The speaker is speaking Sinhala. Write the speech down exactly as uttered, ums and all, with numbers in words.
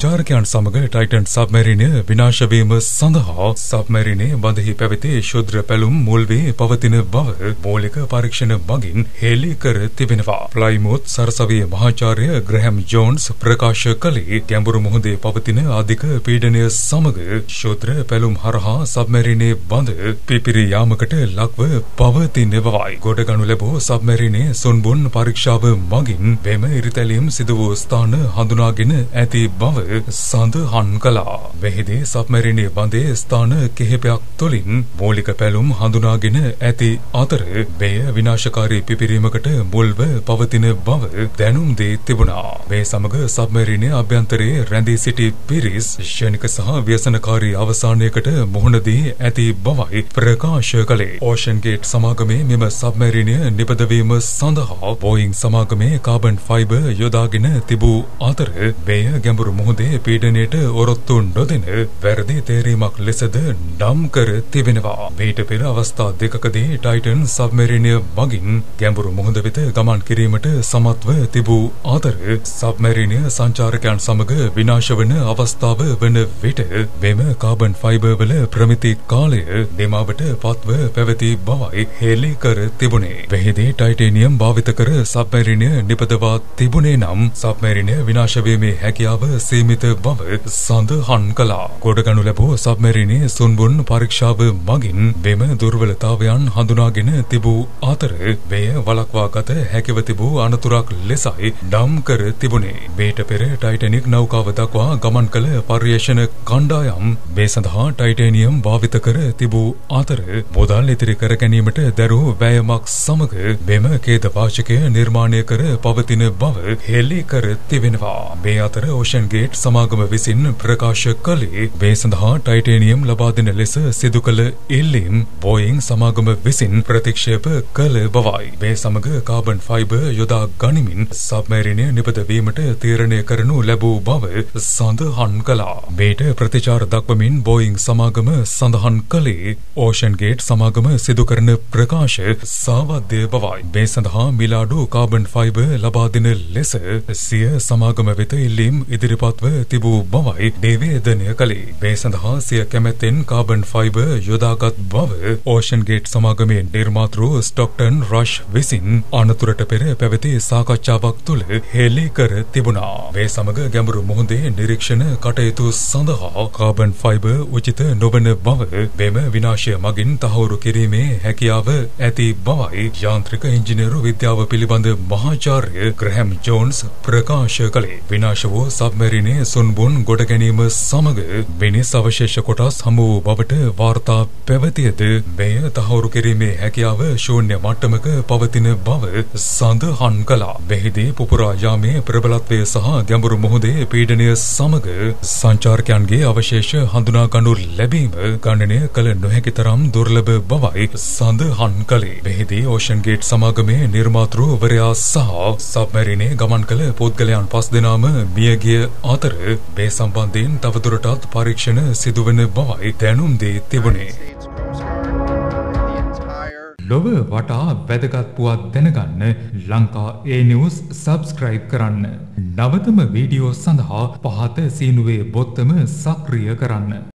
සංචාරකයන් සමග ටයිටන් සබ්මැරිනය විනාශ වීම සඳහා සබ්මැරිනයේ බඳෙහි පැවති ශුද්‍ර පැලුම් මුල් වී පවතින බව මූලික පරීක්ෂණ මගින් හෙළි කර තිබෙනවා. ප්ලයිමූත් සරසවියේ මහාචාර්ය ග්‍රැහම් ජෝන්ස් ප්‍රකාශ කළේ ගැඹුරු මුහුදේ පවතින අධික පීඩනය සමග ශුද්‍ර පැලුම් හරහා සබ්මැරිනයේ බඳ පිපිරී යාමකට ලක්ව පවතින බවයි. ගොඩගනු ලැබූ සබ්මැරිනයේ සුන්බුන් පරීක්ෂාව මගින් වෙම ඉරිතැලීම් සිදු වූ ස්ථාන හඳුනාගෙන ඇති බව සඳහන් කළා. මෙහිදී සබ්මැරිනයේ බඳේ ස්ථාන කිහිපයක් තුළින් මූලික පැලුම් හඳුනාගෙන ඇති අතර මෙය විනාශකාරී පිපිරීමකට මුල්ව පවතින බව දැනුම් දී තිබුණා. මේ සමග සබ්මැරිනයේ අභ්‍යන්තරයේ රැඳී සිටි පිරිස් ක්ෂණික සහ ව්‍යසනකාරී අවසානයකට මුහුණ දී ඇති බවයි ප්‍රකාශ කළේ. ඕෂන් ගේට් සමාගමේ මෙම සබ්මැරිනය නිපදවීම සඳහා බෝයිං සමාගමේ කාබන් ෆයිබර් යොදාගෙන තිබූ අතර මෙය ගැඹුරු මුහුදේ පීඩනයට ඔරොත්තු නොදෙන වැරදි තේරීමක් ලෙසද නම් කර තිබෙනවා. මීට පෙර අවස්ථා දෙකකදී ටයිටන් සබ්මැරිනය මගින් ගැඹුරු මුහුද වෙත ගමන් කිරීමට සමත්ව තිබූ අතර සබ්මැරිනය සංචාරකයන් සමග විනාශ වන අවස්ථාව වන විට මෙම කාබන් ෆයිබර් වල ප්‍රමිති කාලය නිමාවට පත්ව පැවති බවයි හෙළි කර තිබුණේ. මෙහිදී ටයිටේනියම් භාවිත කර සබ්මැරිනය නිපදවා තිබුණේ නම් සබ්මැරිනය විනාශ වීමේ හැකියාව සීමිත බව සඳහන් කළා. ගොඩගනු ලැබූ සබ්මැරිනයේ සුන්බුන් පරීක්ෂාව මගින් මෙම දුර්වලතාවයන් හඳුනාගෙන තිබූ අතර මෙය වළක්වා ගත හැකිව තිබූ අනතුරක් ලෙසයි නම් කර තිබුණේ. මීට පෙර ටයිටැනික් නෞකාව දක්වා ගමන් කළ පර්යේෂණ කණ්ඩායම් මේ සඳහා ටයිටේනියම් භාවිත කර තිබූ අතර මුදල් ඉතිරි කර ගැනීමට දැරූ වැයමක් සමග මෙම ඛේදවාචකය නිර්මාණය කර පවතින බව හෙළි කර තිබෙනවා. මේ අතර ඕෂන් ගේට් සමාගම විසින් ප්‍රකාශ කළේ මේ සඳහා ටයිටේනියම් ලබා දෙන ලෙස සිදු කළ ඉල්ලීම් බෝයිං සමාගම විසින් ප්‍රතික්ෂේප කළ බවයි. මේ සමග කාබන් ෆයිබර් යොදා ගනිමින් සබ්මැරිනය නිපදවීමට තීරණය කරනු ලැබූ බව සඳහන් කළා. මේට ප්‍රතිචාර දක්වමින් බෝයිං සමාගම සඳහන් කළේ ඕෂන් ගේට් සමාගම සිදු කරන ප්‍රකාශ සාවද්‍ය බවයි. මේ සඳහා මිලාඩු කාබන් ෆයිබර් ලබා දෙන ලෙස සිය සමාගම වෙත ඉල්ලීම් ඉදිරිපත්ව තිබූ බවයි නිවේදනය කළේ. මේ සඳහා සිය කැමැත්තෙන් කාබන් ෆයිබර් යොදාගත් බව ඕෂන් ගේට් සමාගමේ නිර්මාතෘ ස්ටොක්ටන් රෂ් විසින් අනතුරට පෙර පැවති සාකච්ඡාවක් තුළ හෙළි කර තිබුණා. මේ සමග ගැඹුරු මුහුදේ නිරීක්ෂණ කටයුතු සඳහා කාබන් ෆයිබර් උචිත නොවන බව මෙම විනාශය මගින් තහවුරු කිරීමේ හැකියාව ඇති බවයි යාන්ත්‍රික ඉංජිනේරු විද්‍යාව පිළිබඳ මහාචාර්ය ග්‍රැහම් ජෝන්ස් ප්‍රකාශ කළේ. විනාශ වූ සබ්මැරිනයේ සුන්බුන් ගොඩ ගැනීම සමග මිනිස් අවශේෂ කොටස් හමු වූ බවට වාර්තා පැවතියද මෙය තහවුරු කිරීමේ හැකියාව ශූන්‍ය මට්ටමක පවතින බව සඳහන් කළා. මෙහිදී පුපුරා යාමේ ප්‍රබලත්වය සහ ගැඹුරු මුහුදේ පීඩනය සමග සංචාරකයන්ගේ අවශේෂ හඳුනා ගනු ලැබීම ගණනය කළ නොහැකි තරම් දුර්ලභ බවයි සඳහන් කළේ. මෙහිදී ඕෂන් ගේට් සමාගමේ නිර්මාතෘවරයා සහ සබ්මැරිනයේ ගමන් කළ පුද්ගලයන් පස් දෙනාම මියගිය අතර මේ සම්බන්ධයෙන් තවදුරටත් පරීක්ෂණ සිදුවන බවයි දැනුම් දී තිබුණේ. ලොව වටා වැදගත් පුවත් දැනගන්න ලංකා ඒ නිවුස් සබ්ස්ක්‍රයිබ් කරන්න. නවතම වීඩියෝ සඳහා පහත සීනුවේ බොත්තම සක්‍රිය කරන්න.